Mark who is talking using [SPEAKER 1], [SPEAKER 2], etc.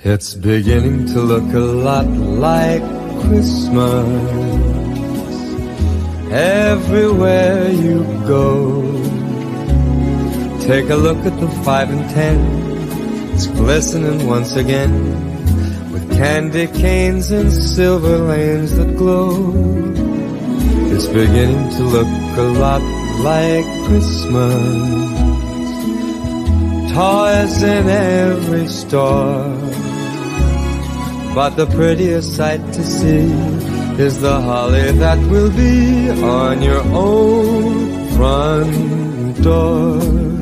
[SPEAKER 1] It's beginning to look a lot like Christmas everywhere you go. Take a look at the 5 and 10. It's glistening once again with candy canes and silver lanes that glow. It's beginning to look a lot like Christmas. Toys in every store, but the prettiest sight to see is the holly that will be on your own front door.